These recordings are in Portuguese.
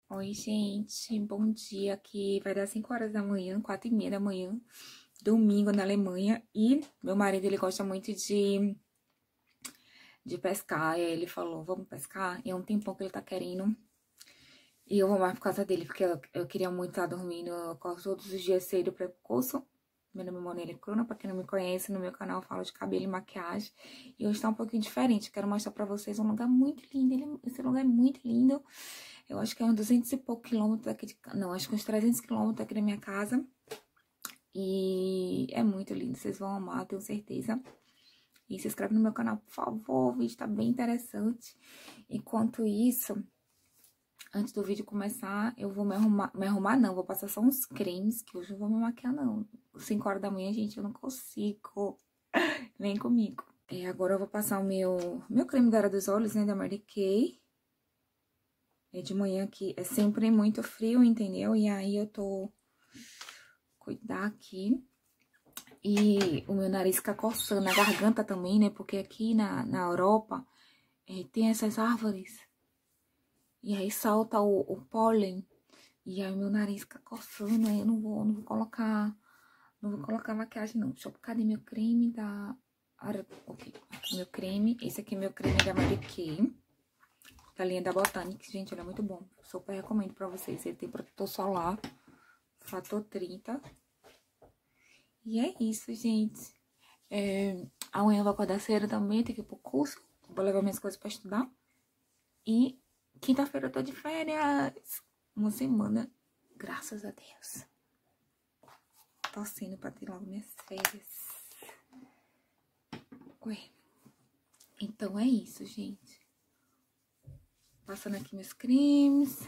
Oi, gente, bom dia. Aqui vai dar 5 horas da manhã, 4h30 da manhã, domingo na Alemanha. E meu marido, ele gosta muito de pescar. E aí ele falou, vamos pescar? E é um tempão que ele tá querendo. E eu vou mais por causa dele, porque eu queria muito estar dormindo. Eu acordo todos os dias cedo pra ir pro curso. Meu nome é Moneli Cruna, pra quem não me conhece, no meu canal eu falo de cabelo e maquiagem. E hoje tá um pouquinho diferente. Quero mostrar pra vocês um lugar muito lindo. Esse lugar é muito lindo. Eu acho que é uns 200 e poucos quilômetros daqui de... Não, acho que uns 300 quilômetros daqui da minha casa. E é muito lindo. Vocês vão amar, tenho certeza. E se inscreve no meu canal, por favor. O vídeo tá bem interessante. Enquanto isso, antes do vídeo começar, eu vou me arrumar não. Vou passar só uns cremes, que hoje eu não vou me maquiar, não. 5 horas da manhã, gente, eu não consigo. Vem comigo. Agora eu vou passar o meu creme da Era dos Olhos, né, da Mary Kay. De manhã aqui é sempre muito frio, entendeu? E aí eu tô... Cuidar aqui. E o meu nariz fica coçando, a garganta também, né? Porque aqui na Europa tem essas árvores. E aí salta o pólen. E aí meu nariz fica coçando, aí eu não vou colocar... Não vou colocar maquiagem, não. Deixa eu... Cadê meu creme da... Ok, aqui meu creme. Esse aqui é meu creme da Mary Kay. Da linha da Botanics, gente, ele é muito bom. Super recomendo pra vocês. Ele tem protetor solar, fator 30. E é isso, gente. Amanhã eu vou acordar cedo também, tenho que ir pro curso. Vou levar minhas coisas pra estudar. E quinta-feira eu tô de férias. Uma semana, graças a Deus. Torcendo pra ter logo minhas férias. Ué. Então é isso, gente. Passando aqui meus cremes.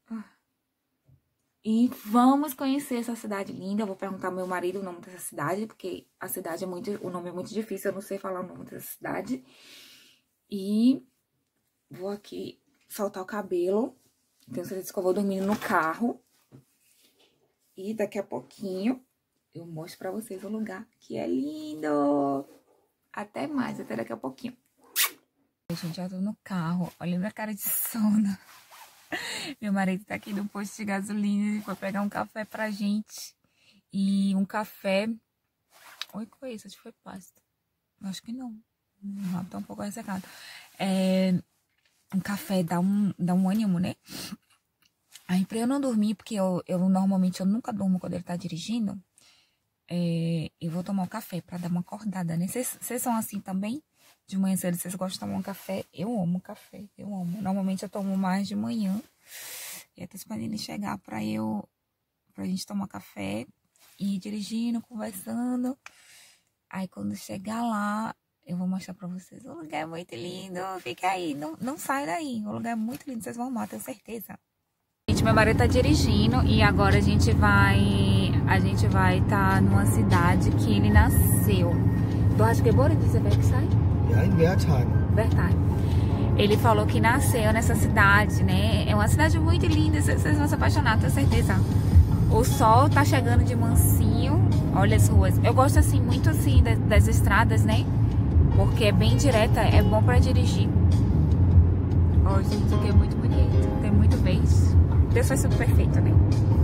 E vamos conhecer essa cidade linda. Eu vou perguntar ao meu marido o nome dessa cidade, porque a cidade é muito... O nome é muito difícil, eu não sei falar o nome dessa cidade. E vou aqui soltar o cabelo. Tenho certeza que eu vou dormindo no carro. E daqui a pouquinho eu mostro pra vocês o lugar, que é lindo. Até mais, até daqui a pouquinho. Gente, já tô no carro. Olha minha cara de sono. Meu marido tá aqui no posto de gasolina e foi pegar um café pra gente. E um café... Oi, que foi isso? Acho que foi pasta. Acho que não. Não, tá um pouco ressecado. Um café dá um ânimo, né? Aí pra eu não dormir, porque eu normalmente eu nunca durmo quando ele tá dirigindo. Eu vou tomar um café pra dar uma acordada, né? Vocês são assim também? De manhã cedo, vocês gostam de tomar um café? Eu amo café, eu amo. Normalmente eu tomo mais de manhã. E eu tô esperando ele chegar pra gente tomar café e ir dirigindo, conversando. Aí quando chegar lá, eu vou mostrar pra vocês. O lugar é muito lindo, fica aí, não sai daí. O lugar é muito lindo, vocês vão amar, tenho certeza. Gente, meu marido tá dirigindo e agora a gente vai tá numa cidade que ele nasceu. Du hast geboren diese Website? Ja, em Wertheim. Wertheim. Ele falou que nasceu nessa cidade, né? É uma cidade muito linda, vocês vão se apaixonar, tenho certeza. O sol tá chegando de mansinho, olha as ruas. Eu gosto assim, muito assim, das estradas, né? Porque é bem direta, é bom pra dirigir. Ó, gente, isso aqui é muito bonito, tem muito verde. Deus faz tudo perfeito, né?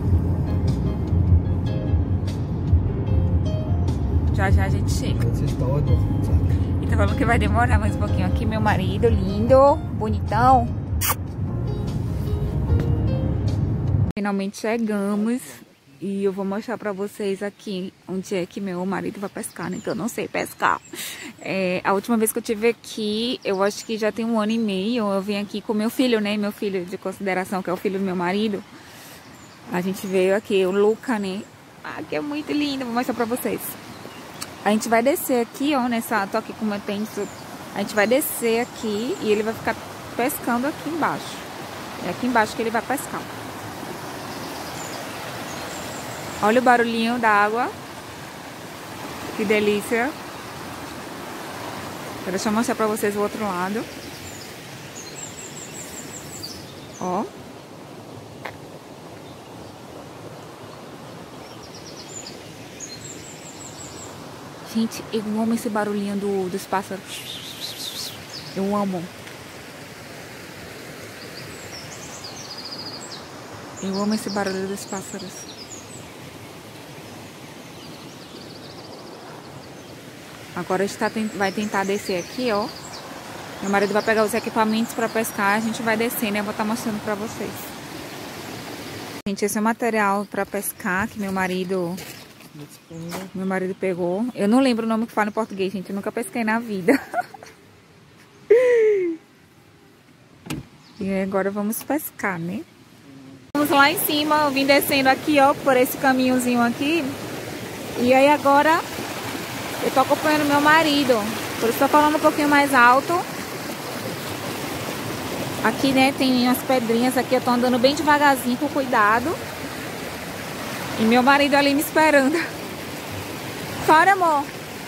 Já já a gente chega. Então falando que vai demorar mais um pouquinho. Aqui meu marido, lindo, bonitão. Finalmente chegamos. E eu vou mostrar pra vocês aqui onde é que meu marido vai pescar, né? Que eu não sei pescar. A última vez que eu estive aqui, eu acho que já tem 1 ano e meio. Eu vim aqui com meu filho, né? Meu filho de consideração, que é o filho do meu marido. A gente veio aqui, o Luca, né? Que é muito lindo. Vou mostrar pra vocês. A gente vai descer aqui, ó, tô aqui com o meu tênis. A gente vai descer aqui e ele vai ficar pescando aqui embaixo. É aqui embaixo que ele vai pescar. Olha o barulhinho da água. Que delícia. Deixa eu mostrar pra vocês o outro lado. Ó. Gente, eu amo esse barulhinho dos pássaros. Eu amo. Eu amo esse barulho dos pássaros. Agora a gente vai tentar descer aqui, ó. Meu marido vai pegar os equipamentos para pescar. A gente vai descendo e eu vou estar mostrando para vocês. Gente, esse é o material para pescar que meu marido pegou. Eu não lembro o nome que fala em português, gente. Eu nunca pesquei na vida. E agora vamos pescar, né? Vamos lá em cima. Eu vim descendo aqui, ó, por esse caminhozinho aqui. E aí agora eu tô acompanhando meu marido. Por isso tô falando um pouquinho mais alto. Aqui, né, tem umas pedrinhas aqui. Eu tô andando bem devagarzinho, com cuidado. E meu marido ali me esperando. Para, amor.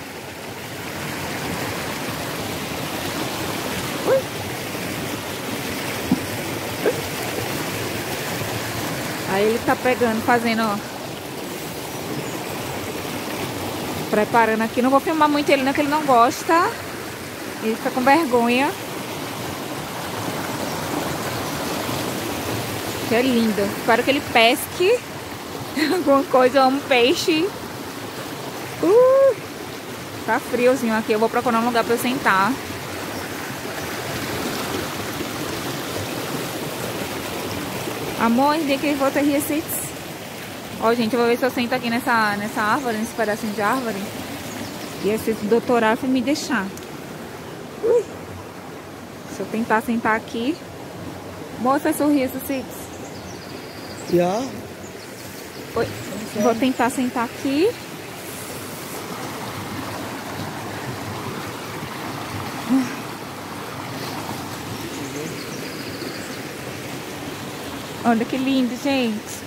Ui. Aí ele tá pegando, fazendo, ó. Preparando aqui. Não vou filmar muito ele, não, que ele não gosta. Ele fica com vergonha. Que é lindo. Espero que ele pesque alguma coisa, um peixe. Tá friozinho aqui. Eu vou procurar um lugar pra eu sentar. Amor, de que volta aqui esse. Ó, gente, eu vou ver se eu sento aqui nessa árvore, nesse pedacinho de árvore. E esse doutorado vai me deixar. Se eu tentar sentar aqui. Mostra sorriso, Cix. Ja. Oi. Vou tentar sentar aqui. Olha que lindo, gente.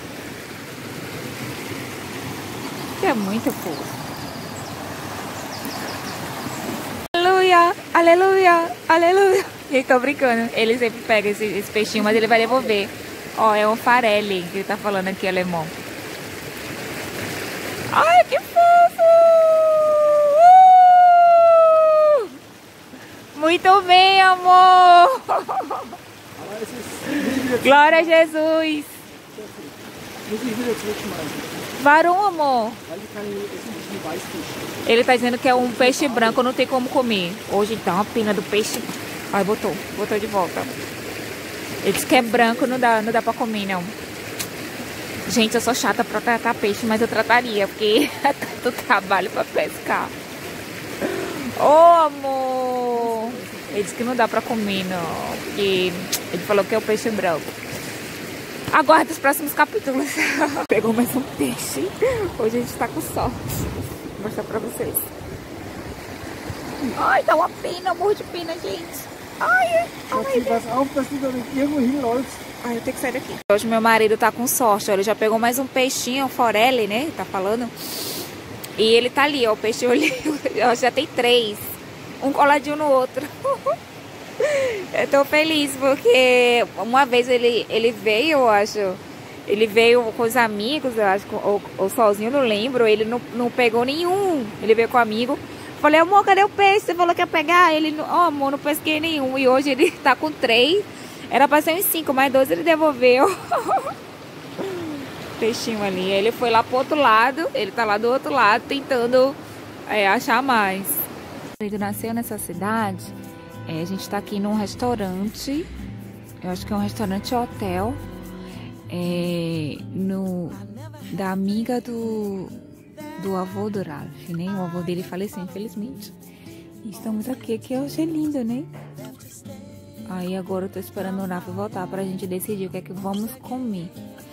É muito fofo. Aleluia, aleluia, aleluia. Ele tá brincando. Ele sempre pega esse peixinho, mas ele vai devolver. Ó, é um farelle que ele tá falando aqui em alemão. Ai, que fofo! Muito bem, amor! Glória a Jesus! Varum, amor? Ele tá dizendo que é um peixe branco, não tem como comer. Hoje então a pena do peixe. Ai, botou de volta. Ele disse que é branco, não dá pra comer, não. Gente, eu sou chata pra tratar peixe, mas eu trataria, porque é tanto trabalho pra pescar. Ô, amor! Ele disse que não dá pra comer, não. Porque ele falou que é o peixe branco. Aguarde os próximos capítulos. Pegou mais um peixe. Hoje a gente tá com sorte. Vou mostrar pra vocês. Ai, dá uma pena, morro de pena, gente. Ai, ai, eu tenho que sair daqui. Hoje meu marido tá com sorte. Ele já pegou mais um peixinho, um forelle, né? Tá falando. E ele tá ali, ó. O peixe olhou. Já tem 3. Um coladinho no outro. Eu tô feliz porque uma vez ele veio, eu acho. Ele veio com os amigos, eu acho, ou sozinho, não lembro. Ele não pegou nenhum. Ele veio com um amigo. Falei, amor, cadê o peixe? Você falou que ia pegar? Ele, amor, não pesquei nenhum. E hoje ele tá com 3. Era pra ser uns 5, mas 2 ele devolveu. Peixinho ali. Ele foi lá pro outro lado. Ele tá lá do outro lado tentando achar mais. Ele nasceu nessa cidade. A gente tá aqui num restaurante. Eu acho que é um restaurante hotel. Da amiga do avô do Ralph, né? O avô dele faleceu, infelizmente. E estamos aqui, que hoje é lindo, né? Aí agora eu tô esperando o Ralph voltar pra gente decidir o que é que vamos comer.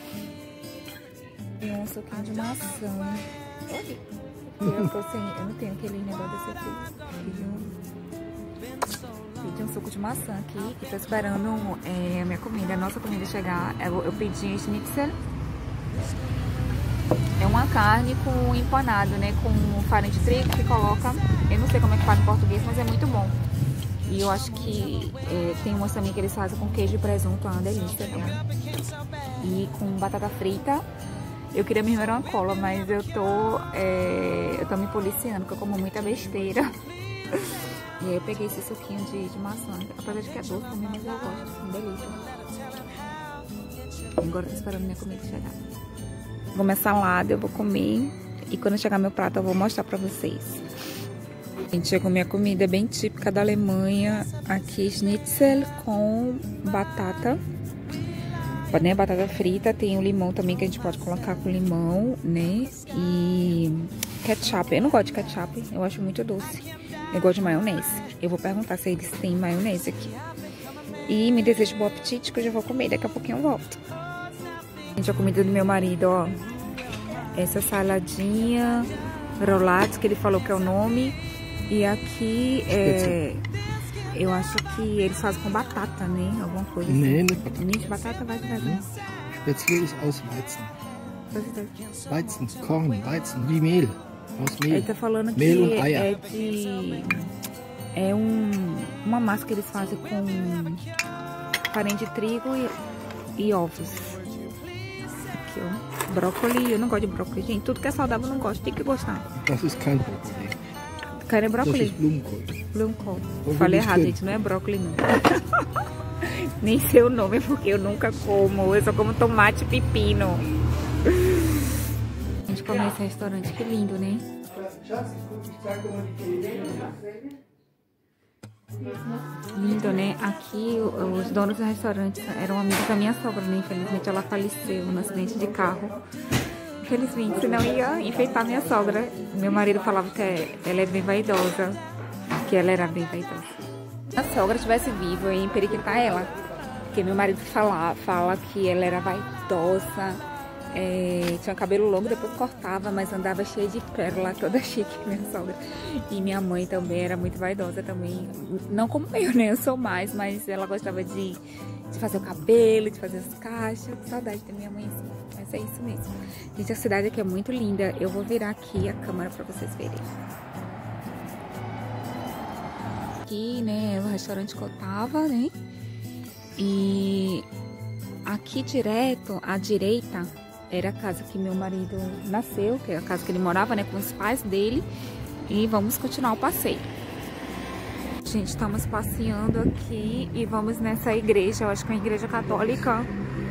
Tem um suquinho de maçã. Eu não tenho aquele negócio desse aqui. Pedi um suco de maçã aqui e tô esperando a minha comida, a nossa comida chegar. Eu pedi schnitzel. É uma carne com empanado, né? Com farinha de trigo que coloca. Eu não sei como é que fala em português, mas é muito bom. E eu acho que tem umas também que eles fazem com queijo e presunto, é uma delícia também. E com batata frita. Eu queria mesmo era uma cola, mas eu tô me policiando, porque eu como muita besteira. E aí eu peguei esse suquinho de maçã. Apesar de que é doce também, mas eu gosto. Delícia. Agora eu tô esperando minha comida chegar. Vou comer salada, eu vou comer. E quando chegar meu prato eu vou mostrar pra vocês. Gente, chegou minha comida bem típica da Alemanha. Aqui, schnitzel com batata. Né, batata frita, tem o limão também que a gente pode colocar com limão, né? E ketchup. Eu não gosto de ketchup, eu acho muito doce. Eu gosto de maionese. Eu vou perguntar se eles têm maionese aqui. E me desejo bom apetite que eu já vou comer, daqui a pouquinho eu volto. Gente, a comida do meu marido, ó. Essa saladinha, roulade, que ele falou que é o nome. E aqui é... Eu acho que eles fazem com batata, né? Alguma coisa assim. Nee, nicht Batata. Nicht batata, vai. Spätzle ist aus Weizen. Was ist das? Weizen, Korn, Weizen, wie Mehl. Aus Mehl. Ele tá falando que Mehl und Eier. é de... É uma massa que eles fazem com farinha de trigo e ovos. Aqui, ó. Brócolis, eu não gosto de brócolis, gente. Tudo que é saudável eu não gosto, tem que gostar. Das ist kein Brokkoli. Quero Das brócolis. ist Blumenkohl. Blumenkohl. Ovo Falei de errado, trigo. gente, não é brócolis não. Nem sei o nome porque eu nunca como. Eu só como tomate e pepino. A gente come nesse restaurante, que lindo, né? Lindo, né? Aqui os donos do restaurante eram amigos da minha sogra, né? Infelizmente ela faleceu num acidente de carro. Infelizmente, senão ia enfeitar minha sogra. Meu marido falava que ela é bem vaidosa, que ela era bem vaidosa. Se a sogra estivesse viva, eu ia emperiquitar ela. Porque meu marido fala que ela era vaidosa, tinha cabelo longo, depois cortava, mas andava cheia de pérola, toda chique, minha sogra. E minha mãe também era muito vaidosa também. Não como eu, né? Eu sou mais, mas ela gostava de fazer o cabelo, de fazer as caixas. Saudade da minha mãe, assim. Mas é isso mesmo. Gente, a cidade aqui é muito linda. Eu vou virar aqui a câmera pra vocês verem. Aqui, né, o restaurante que eu tava, né? E aqui direto, à direita, era a casa que meu marido nasceu, que é a casa que ele morava, né, com os pais dele. E vamos continuar o passeio. Gente, estamos passeando aqui e vamos nessa igreja, eu acho que é uma igreja católica.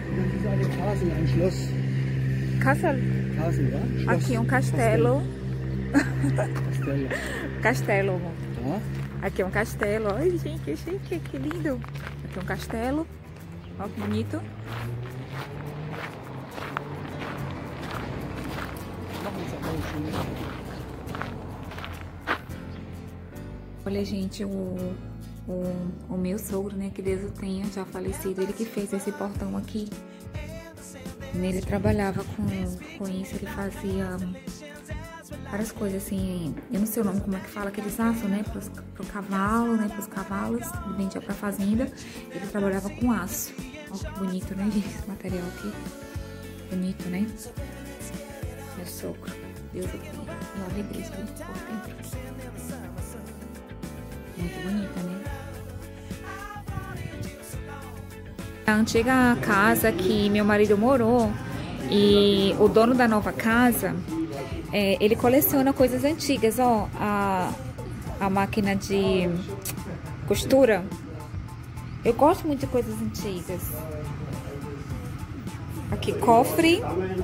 Castle. Aqui é um castelo. Castelo. Aqui é um castelo. Ai, gente, que chique, que lindo. Aqui é um castelo. Olha que bonito. Olha, gente, o meu sogro, né, que Deus o tenha, já falecido, ele que fez esse portão aqui. Ele trabalhava com isso, ele fazia várias coisas, assim, eu não sei o nome, como é que fala, aqueles aços, né, pro cavalo, né, pros cavalos, ele vendia pra fazenda, ele trabalhava com aço. Olha que bonito, né, gente, esse material aqui. Bonito, né? Meu sogro, Deus o tenha. Olha a igreja ali por dentro. Muito bonita, né? A antiga casa que meu marido morou, e o dono da nova casa, ele coleciona coisas antigas, ó, a máquina de costura. Eu gosto muito de coisas antigas. Aqui, cofre.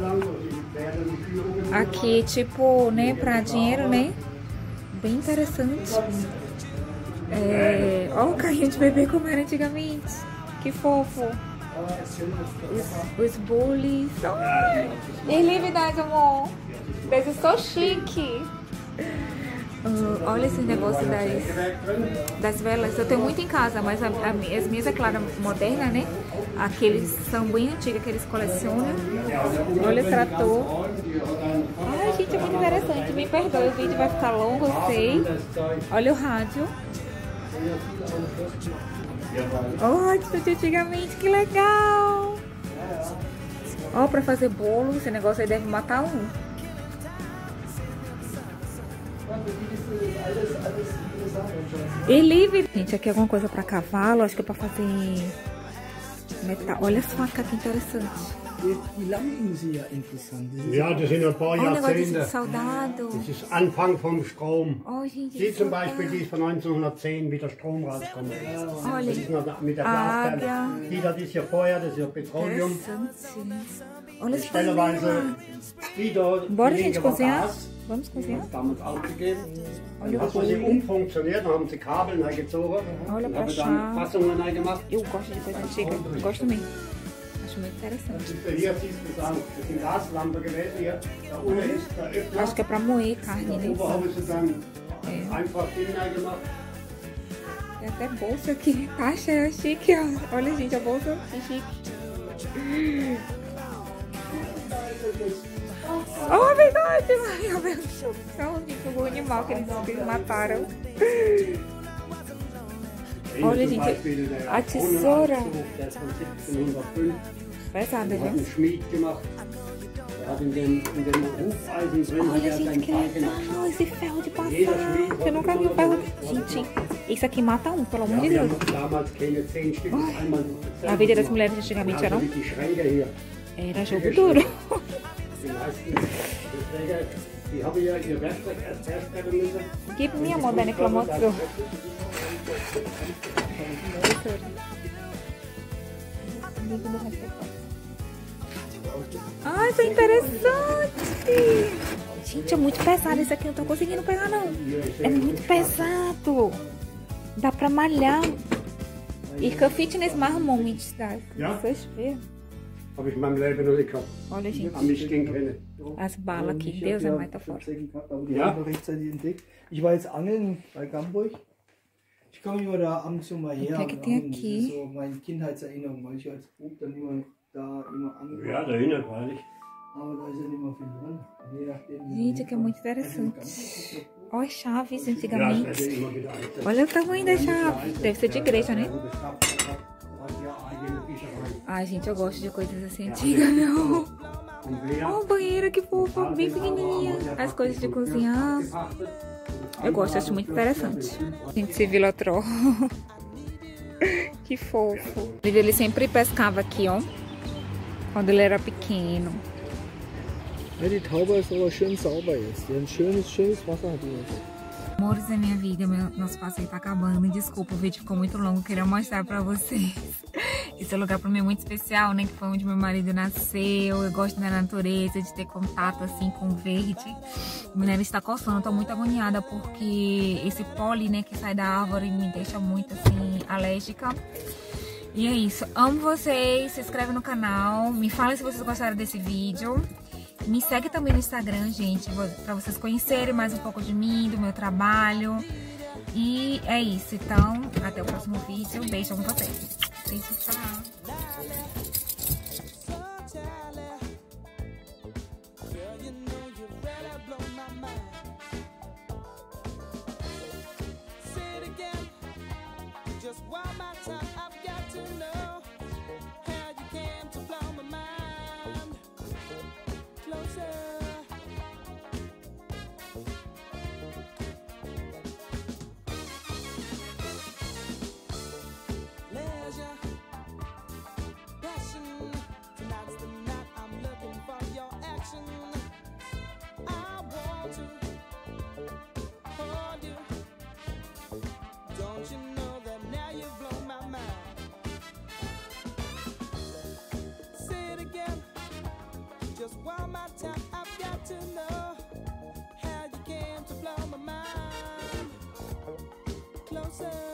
Aqui, tipo, né, pra dinheiro, né? Bem interessante. Olha o carrinho de bebê como era antigamente. Que fofo. Os bullies. Ele é verdade, amor. This is so chique. Olha esse negócio das velas. Eu tenho muito em casa, mas as minhas, é claro, moderna, né? Aqueles são bem antigos, que eles colecionam. Olha o trator. Ai, gente, é muito interessante. Me perdoe, o vídeo vai ficar longo, eu sei. Olha o rádio. Oh, de antigamente, que legal! Ó, pra fazer bolo, esse negócio aí deve matar um. E livre. Gente, aqui é alguma coisa pra cavalo, acho que é pra fazer metal. Olha as facas, que interessante. Die Lampen sind ja interessant. Ja, das sind ein paar Olha o negócio de Jahrzehnte. soldado. Das ist Anfang vom Strom. Oh, gente, Die que zum soldado. Beispiel, die ist von 1910, wie der Strom rauskommt. Olha, Das ist noch mit der Água. Glasperle. Die das ist ja Feuer, das ist ja Petroleum. interessante. Olha esse Stelleweise panela. die da, Bora, die gente, linke war cozinhar? Gas. Vamos Die cozinhar? hat damals aufgegeben. Olha Dann o hat man sie bolo. umfunktioniert, dann haben sie Kabel reingezogen. Olha und pra haben chá. dann Fassungen reingemacht. Eu gosto de coisa antiga. Eu gosto também. Acho muito interessante. Hier siehst du das sind Gaslampe gewesen hier. Da unten ist der Öffner. Acho que é pra moer carne, Da né? oben haben sie dann einfach Ding reingemacht. Tem até bolsa aqui. Acha, é chique, ó. Olha, gente, a bolsa que chique. Oh, verdade! Meu Deus, chocão, gente, o animal que eles mataram. Olha, Zum gente, Beispiel der a tesoura. Brunnenanzug, der ist von 1705. Pesada, Der hat viu? einen Schmied gemacht. Der hat in dem Hufeisen drin, Olha, der hat gente, seinen que Pfeil gemacht. legal esse ferro de passar. Eu nunca vi um ferro. Gente, isso aqui mata um, pelo amor Ja, de wir Deus. haben damals keine 10 Stück, das einmal A vida das mulheres antigamente also eram. wie die Schränke hier. Era jogo duro. Die meisten Träger, die haben ja ihr Werkzeug erst herstellen müssen. Gib mir amor, deine Klamotten. Ai, isso é interessante! Gente, é muito pesado isso aqui, eu não tô conseguindo pegar não. É muito pesado. Dá pra malhar. Ich kann Fitness machen, Moment. Ja? Vocês verem. Habe ich in meinem Leben noch nicht gehabt. Olha, gente, An mich ging keine. as balas aqui. Deus é mais, tá fora. Aber die Ja. haben wir rechtzeitig entdeckt. Ich war jetzt angeln bei Gamburg. Ich komme immer da ab und zu mal her. O que é que und tem angeln. Das aqui? ist so meine Kindheitserinnerung, weil ich als Bub dann immer angeln. Ja, da hinten, freilich. Aber da ist ja nicht mehr viel drin. Je nachdem, wie Gente, man que é muito hinkommt. interessante. Olha as chaves Ja, das antigamente. werde ich immer wieder einsetzen. Olha o tamanho da chave. Deve ser de igreja, né? Das hat ja eigene Fischerei. Ai, gente, eu gosto de coisas assim antigas, meu. Und wer Ó, banheiro, que fofa, bem pequenininha. As coisas de cozinhar. Eu gosto, acho muito interessante. Gente, se Vilatró. Que fofo. Ele sempre pescava aqui, ó. Quando ele era pequeno. Ja, die Taube ist aber schön sauber jetzt. Die hat ein schönes Wasser hat die jetzt. Amores da minha vida, nosso passeio tá acabando. Desculpa, o vídeo ficou muito longo, queria mostrar pra vocês. Esse lugar pra mim é muito especial, né? Que foi onde meu marido nasceu. Eu gosto da natureza, de ter contato assim com o verde. Meu nariz está coçando, eu tô muito agoniada porque esse pólen, né, que sai da árvore me deixa muito assim alérgica. E é isso, amo vocês, se inscreve no canal, me fala se vocês gostaram desse vídeo. Me segue também no Instagram, gente, pra vocês conhecerem mais um pouco de mim, do meu trabalho. E é isso, então, até o próximo vídeo. Beijo com vocês. Beijo, tchau. Don't you know that now you've blown my mind? Say it again, just one more time. I've got to know how you came to blow my mind. Closer.